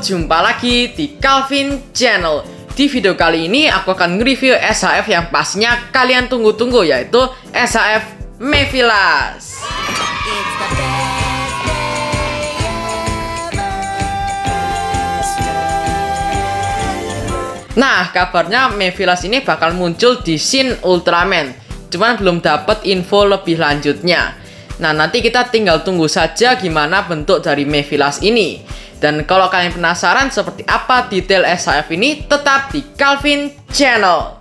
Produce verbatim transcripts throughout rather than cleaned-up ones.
jumpa lagi di Calvin Channel. Di video kali ini aku akan nge-review S H F yang pastinya kalian tunggu-tunggu, yaitu S H F Mephilas. Nah, kabarnya Mephilas ini bakal muncul di Shin Ultraman, cuman belum dapat info lebih lanjutnya. Nah, nanti kita tinggal tunggu saja gimana bentuk dari Mephilas ini. Dan kalau kalian penasaran seperti apa detail S H F ini, tetap di Calvin Channel.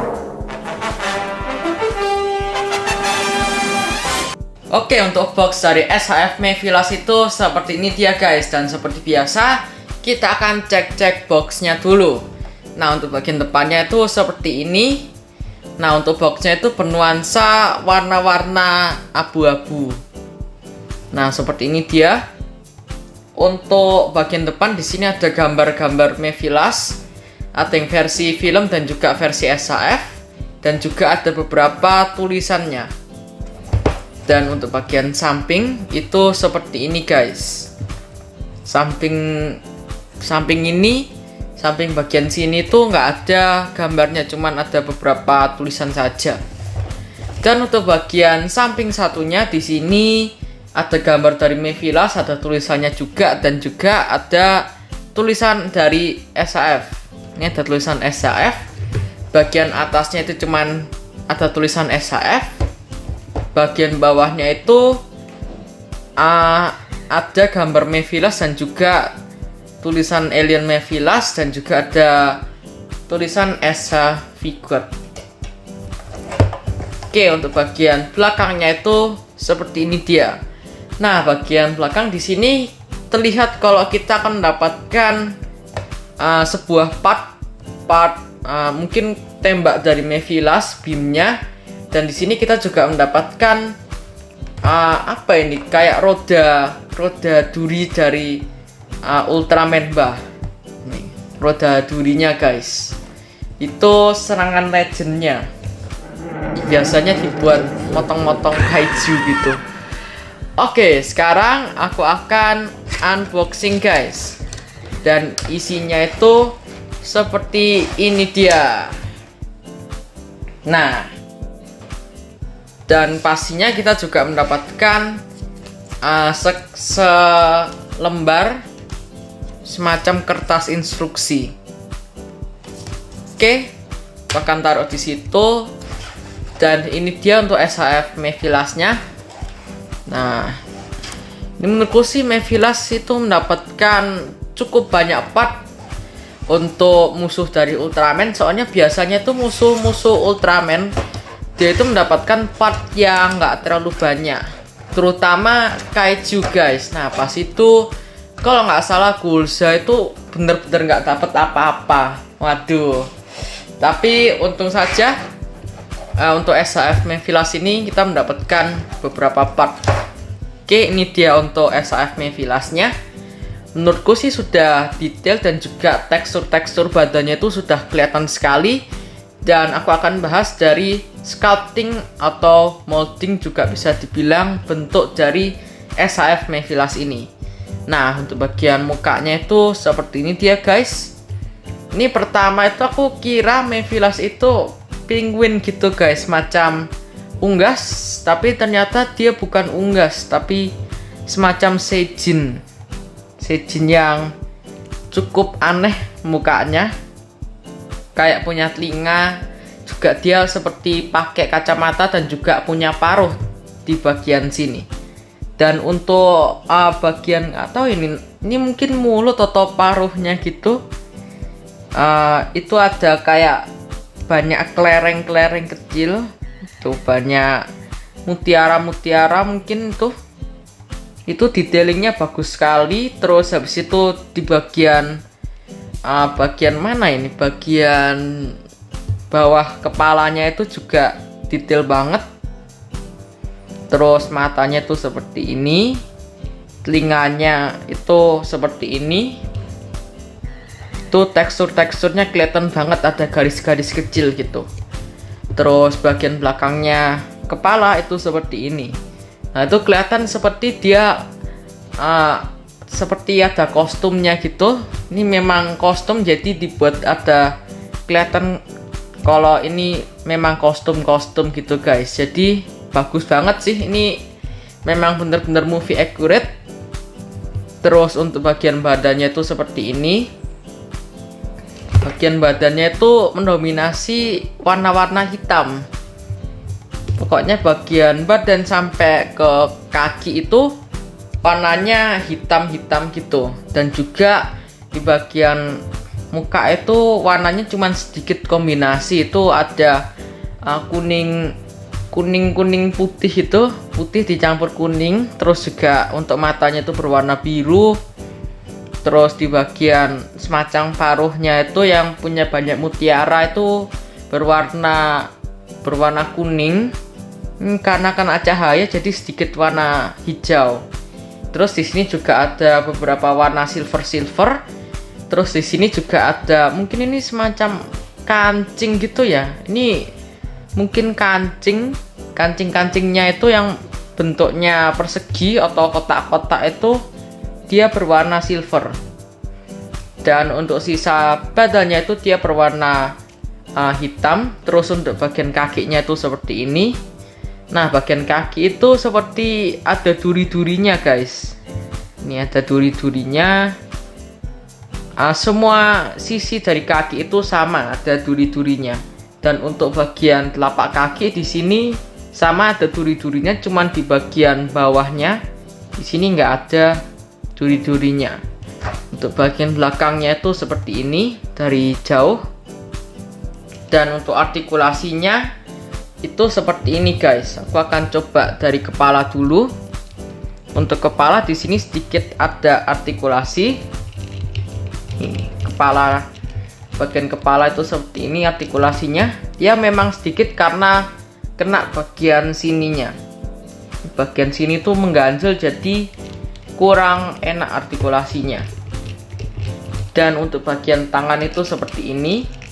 Oke, untuk box dari S H F Mephilas itu seperti ini dia guys. Dan seperti biasa, kita akan cek-cek boxnya dulu. Nah, untuk bagian depannya itu seperti ini. Nah, untuk boxnya itu bernuansa warna-warna abu-abu. Nah, seperti ini dia. Untuk bagian depan di sini ada gambar-gambar Mephilas, ada yang versi film dan juga versi S H F, dan juga ada beberapa tulisannya. Dan untuk bagian samping itu seperti ini guys. Samping samping ini, samping bagian sini tuh nggak ada gambarnya, cuman ada beberapa tulisan saja. Dan untuk bagian samping satunya di sini ada gambar dari Mephilas, ada tulisannya juga, dan juga ada tulisan dari S H F. Ini ada tulisan S H F. Bagian atasnya itu cuman ada tulisan S H F. Bagian bawahnya itu uh, ada gambar Mephilas dan juga tulisan Alien Mephilas, dan juga ada tulisan S H Figure. Oke, untuk bagian belakangnya itu seperti ini dia. Nah, bagian belakang di sini terlihat kalau kita akan mendapatkan uh, sebuah part part uh, mungkin tembak dari Mephilas, beamnya, dan di sini kita juga mendapatkan uh, apa ini, kayak roda roda duri dari uh, Ultraman bah. Nih, roda durinya guys. Itu serangan legendnya. Biasanya dibuat motong-motong kaiju gitu. Oke, sekarang aku akan unboxing guys. Dan isinya itu seperti ini dia. Nah, dan pastinya kita juga mendapatkan uh, se selembar semacam kertas instruksi. Oke, akan taruh di situ. Dan ini dia untuk S H F Mephilasnya. Nah, ini menurutku sih Mephilas itu mendapatkan cukup banyak part untuk musuh dari Ultraman. Soalnya biasanya itu musuh-musuh Ultraman dia itu mendapatkan part yang nggak terlalu banyak, terutama kaiju guys. Nah, pas itu kalau nggak salah Gulza itu bener-bener nggak dapat apa-apa. Waduh. Tapi untung saja uh, untuk S H F Mephilas ini kita mendapatkan beberapa part. Oke, ini dia untuk S H F Mephilasnya. Menurutku sih sudah detail dan juga tekstur-tekstur badannya itu sudah kelihatan sekali. Dan aku akan bahas dari sculpting atau molding juga bisa dibilang bentuk dari S H F Mephilas ini. Nah, untuk bagian mukanya itu seperti ini dia guys. Ini pertama itu aku kira Mephilas itu penguin gitu guys, macam unggas, tapi ternyata dia bukan unggas, tapi semacam seijin. Seijin yang cukup aneh mukanya. Kayak punya telinga, juga dia seperti pakai kacamata dan juga punya paruh di bagian sini. Dan untuk uh, bagian atau ini ini mungkin mulut atau paruhnya gitu. Uh, itu ada kayak banyak kelereng-kelereng kecil. Tuh banyak mutiara-mutiara mungkin tuh. Itu detailingnya bagus sekali. Terus habis itu di bagian uh, bagian mana ini? Bagian bawah kepalanya itu juga detail banget. Terus matanya tuh seperti ini. Telinganya itu seperti ini. Tuh tekstur-teksturnya kelihatan banget, ada garis-garis kecil gitu. Terus bagian belakangnya kepala itu seperti ini. Nah, itu kelihatan seperti dia uh, seperti ada kostumnya gitu. Ini memang kostum, jadi dibuat ada kelihatan kalau ini memang kostum-kostum gitu guys. Jadi bagus banget sih, ini memang bener-bener movie accurate. Terus untuk bagian badannya itu seperti ini. Bagian badannya itu mendominasi warna-warna hitam. Pokoknya bagian badan sampai ke kaki itu warnanya hitam-hitam gitu. Dan juga di bagian muka itu warnanya cuma sedikit kombinasi. Itu ada uh, kuning kuning kuning putih, itu putih dicampur kuning. Terus juga untuk matanya itu berwarna biru. Terus di bagian semacam paruhnya itu yang punya banyak mutiara itu berwarna berwarna kuning. Hmm, karena kena cahaya jadi sedikit warna hijau. Terus di sini juga ada beberapa warna silver-silver. Terus di sini juga ada, mungkin ini semacam kancing gitu ya. Ini mungkin kancing, kancing-kancingnya itu yang bentuknya persegi atau kotak-kotak itu dia berwarna silver. Dan untuk sisa badannya itu dia berwarna uh, hitam. Terus untuk bagian kakinya itu seperti ini. Nah, bagian kaki itu seperti ada duri-durinya guys. Ini ada duri-durinya. Uh, semua sisi dari kaki itu sama, ada duri-durinya. Dan untuk bagian telapak kaki di sini sama, ada duri-durinya, cuman di bagian bawahnya di sini nggak ada duri-durinya. Untuk bagian belakangnya itu seperti ini dari jauh. Dan untuk artikulasinya itu seperti ini guys. Aku akan coba dari kepala dulu. Untuk kepala di sini sedikit ada artikulasi. Ini kepala, bagian kepala itu seperti ini artikulasinya. Ya memang sedikit karena kena bagian sininya. Bagian sini tuh mengganjel jadi kurang enak artikulasinya. Dan untuk bagian tangan itu seperti ini.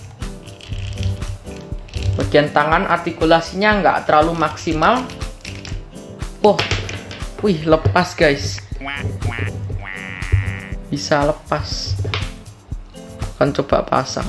Bagian tangan artikulasinya nggak terlalu maksimal. Oh, wih, lepas guys. Bisa lepas. Akan coba pasang.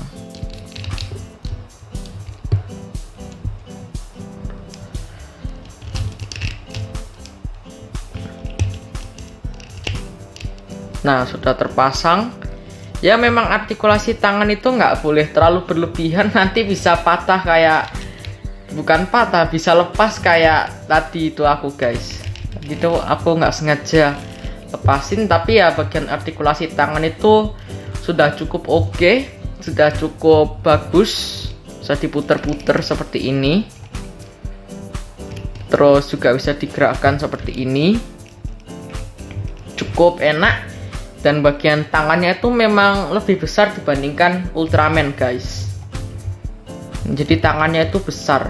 Nah, sudah terpasang. Ya memang artikulasi tangan itu nggak boleh terlalu berlebihan, nanti bisa patah kayak, bukan patah, bisa lepas kayak tadi itu aku guys. Gitu aku nggak sengaja lepasin, tapi ya bagian artikulasi tangan itu sudah cukup oke, okay, sudah cukup bagus, bisa diputer-puter seperti ini. Terus juga bisa digerakkan seperti ini, cukup enak. Dan bagian tangannya itu memang lebih besar dibandingkan Ultraman guys. Jadi tangannya itu besar.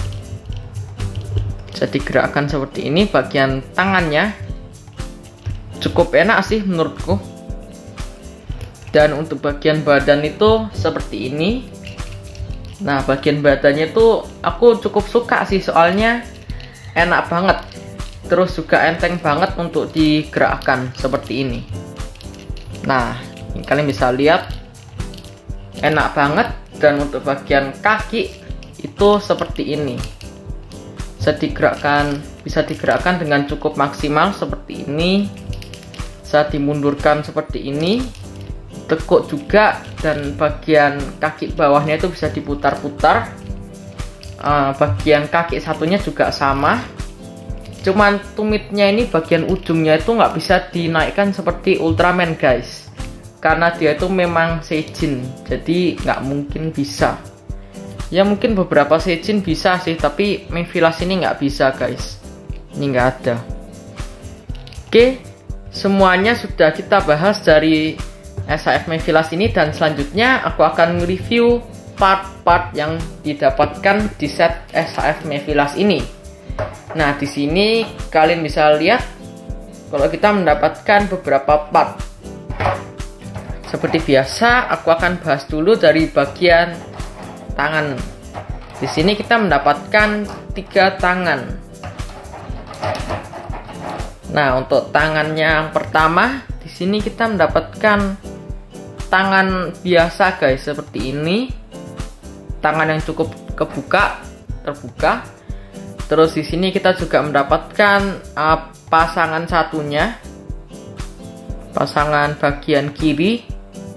Bisa digerakkan seperti ini. Bagian tangannya cukup enak sih menurutku. Dan untuk bagian badan itu seperti ini. Nah, bagian badannya itu aku cukup suka sih, soalnya enak banget. Terus juga enteng banget untuk digerakkan seperti ini. Nah, ini kalian bisa lihat enak banget. Dan untuk bagian kaki itu seperti ini. Bisa digerakkan, bisa digerakkan dengan cukup maksimal seperti ini. Bisa dimundurkan seperti ini. Tekuk juga, dan bagian kaki bawahnya itu bisa diputar-putar. Uh, bagian kaki satunya juga sama. Cuman tumitnya ini bagian ujungnya itu nggak bisa dinaikkan seperti Ultraman guys, karena dia itu memang seijin, jadi nggak mungkin bisa. Ya mungkin beberapa seijin bisa sih, tapi Mephilas ini nggak bisa guys, ini nggak ada. Oke, semuanya sudah kita bahas dari S H F Mephilas ini, dan selanjutnya aku akan review part-part yang didapatkan di set S H F Mephilas ini. Nah, di sini kalian bisa lihat kalau kita mendapatkan beberapa part. Seperti biasa, aku akan bahas dulu dari bagian tangan. Di sini kita mendapatkan tiga tangan. Nah, untuk tangannya yang pertama di sini kita mendapatkan tangan biasa guys, seperti ini. Tangan yang cukup kebuka, terbuka. Terus di sini kita juga mendapatkan uh, pasangan satunya, pasangan bagian kiri.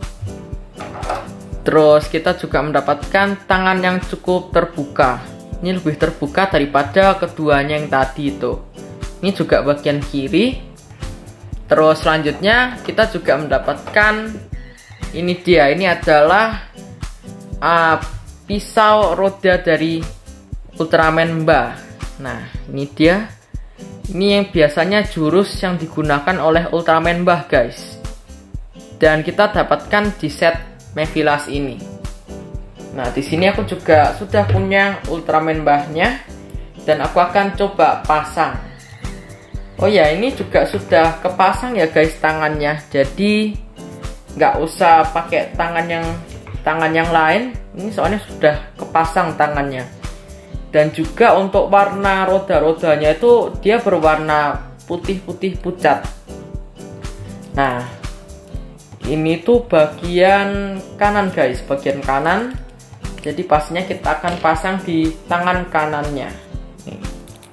Terus kita juga mendapatkan tangan yang cukup terbuka. Ini lebih terbuka daripada keduanya yang tadi itu. Ini juga bagian kiri. Terus selanjutnya kita juga mendapatkan ini dia, ini adalah uh, pisau roda dari Ultraman Mbah. Nah, ini dia. Ini yang biasanya jurus yang digunakan oleh Ultraman Mbah, guys. Dan kita dapatkan di set Mephilas ini. Nah, di sini aku juga sudah punya Ultraman Mbahnya dan aku akan coba pasang. Oh ya, ini juga sudah kepasang ya guys tangannya. Jadi nggak usah pakai tangan yang tangan yang lain. Ini soalnya sudah kepasang tangannya. Dan juga untuk warna roda-rodanya itu dia berwarna putih-putih pucat. Nah, ini tuh bagian kanan guys, bagian kanan. Jadi pastinya kita akan pasang di tangan kanannya. Nih.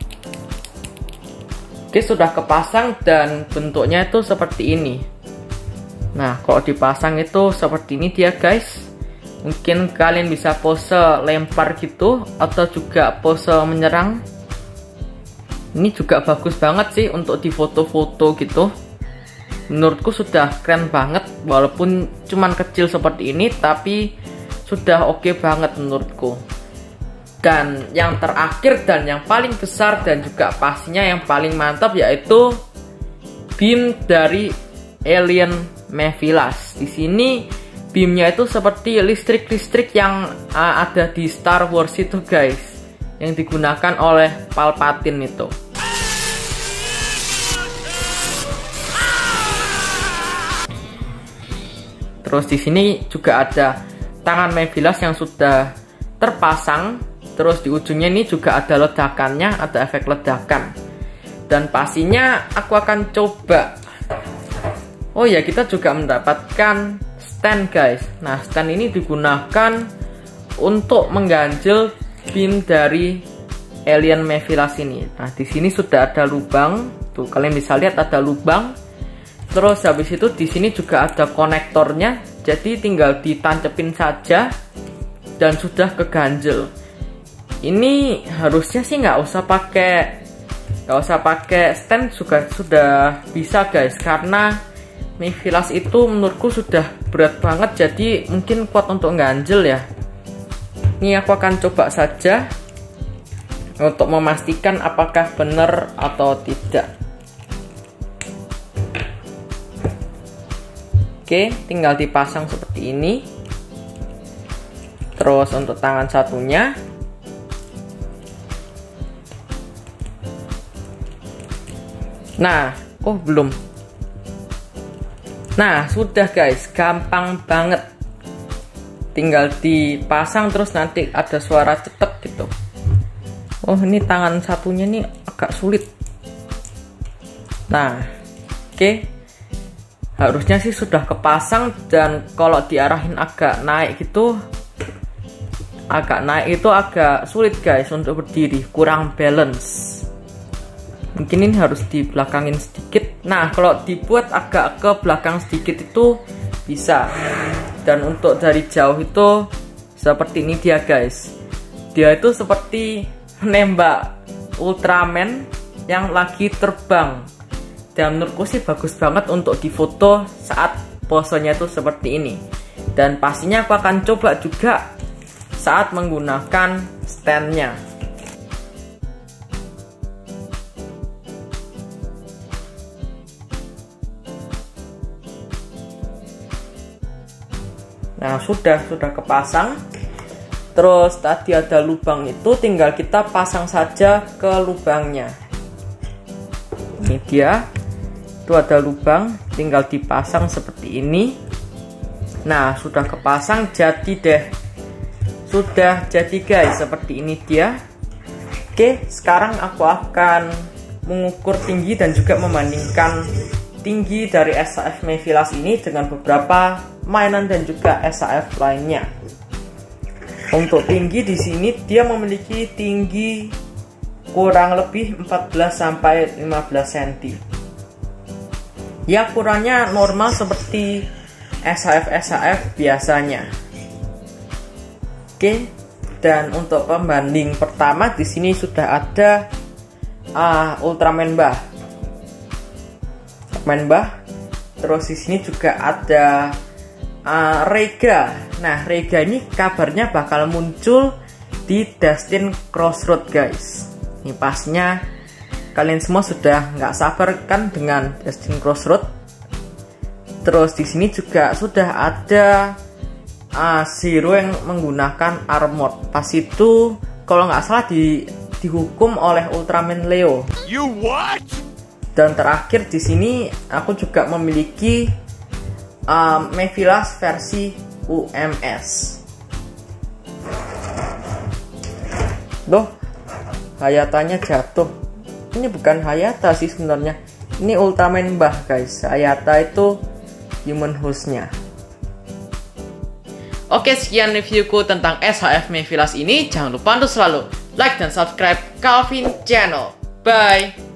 Oke, sudah kepasang dan bentuknya itu seperti ini. Nah, kalau dipasang itu seperti ini dia guys. Mungkin kalian bisa pose lempar gitu atau juga pose menyerang. Ini juga bagus banget sih untuk di foto-foto gitu. Menurutku sudah keren banget, walaupun cuman kecil seperti ini tapi sudah oke banget menurutku. Dan yang terakhir dan yang paling besar dan juga pastinya yang paling mantap yaitu beam dari alien Mephilas. Di sini beamnya itu seperti listrik-listrik yang uh, ada di Star Wars itu guys, yang digunakan oleh Palpatine itu. Terus di sini juga ada tangan Mephilas yang sudah terpasang. Terus di ujungnya ini juga ada ledakannya, ada efek ledakan. Dan pastinya aku akan coba. Oh ya, kita juga mendapatkan stand guys. Nah, stand ini digunakan untuk mengganjel beam dari alien Mephilas ini. Nah, di sini sudah ada lubang. Tuh, kalian bisa lihat ada lubang. Terus habis itu di sini juga ada konektornya. Jadi tinggal ditancepin saja dan sudah keganjel. Ini harusnya sih nggak usah pakai nggak usah pakai stand juga sudah bisa guys, karena Mephilas itu menurutku sudah berat banget, jadi mungkin kuat untuk ganjel ya. Ini aku akan coba saja untuk memastikan apakah benar atau tidak. Oke, tinggal dipasang seperti ini. Terus untuk tangan satunya, nah, oh belum. Nah, sudah guys, gampang banget. Tinggal dipasang terus nanti ada suara cetek gitu. Oh, ini tangan satunya nih agak sulit. Nah, oke. Okay. Harusnya sih sudah kepasang, dan kalau diarahin agak naik gitu, agak naik itu agak sulit guys untuk berdiri, kurang balance. Mungkin ini harus dibelakangin sedikit. Nah, kalau dibuat agak ke belakang sedikit itu bisa. Dan untuk dari jauh itu seperti ini dia guys. Dia itu seperti menembak Ultraman yang lagi terbang. Dan menurutku sih bagus banget untuk difoto saat posenya itu seperti ini. Dan pastinya aku akan coba juga saat menggunakan standnya. Nah, sudah sudah kepasang. Terus tadi ada lubang itu, tinggal kita pasang saja ke lubangnya. Ini dia. Itu ada lubang, tinggal dipasang seperti ini. Nah, sudah kepasang, jadi deh. Sudah jadi guys, seperti ini dia. Oke, sekarang aku akan mengukur tinggi dan juga membandingkan tertinggi dari S A F Mephilas ini dengan beberapa mainan dan juga S A F lainnya. Untuk tinggi di sini dia memiliki tinggi kurang lebih empat belas sampai lima belas sentimeter. Ya, ukurannya normal seperti S A F S A F biasanya. Oke, dan untuk pembanding pertama di sini sudah ada uh, Ultraman Bah. Ultraman Bah. Terus di sini juga ada uh, Rega. Nah, Rega ini kabarnya bakal muncul di Destined Crossroad, guys. Ini pasnya kalian semua sudah nggak sabar kan dengan Destined Crossroad. Terus di sini juga sudah ada uh, Zero yang menggunakan armor. Pas itu kalau nggak salah di, dihukum oleh Ultraman Leo. You what? Dan terakhir di sini aku juga memiliki uh, Mephilas versi U M S. Loh, Hayatanya jatuh. Ini bukan Hayata sih sebenarnya. Ini Ultraman Bah, guys. Hayata itu human host-nya. Oke, sekian reviewku tentang S H F Mephilas ini. Jangan lupa untuk selalu like dan subscribe Calvin Channel. Bye.